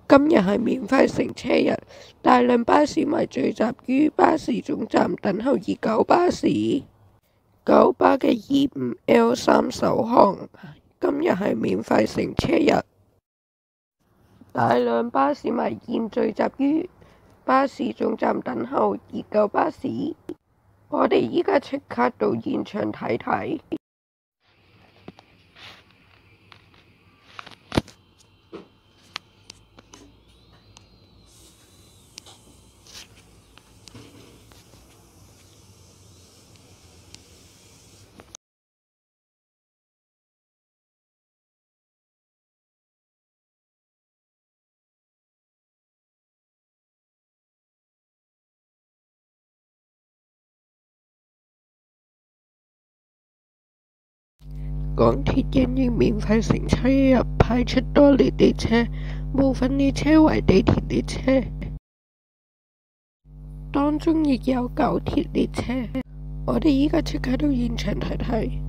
今日係免費乘車日，大量巴士迷聚集於巴士總站等候熱狗巴士。九巴嘅 E5L3 首航，今日係免費乘車日。大量巴士迷現聚集於巴士總站等候熱狗巴士。我哋依家即刻到現場睇睇。港鐵因應免費乘車一日派出多列列車，部分列車為地鐵列車，當中亦有九鐵列車。我哋依家即刻到現場睇睇。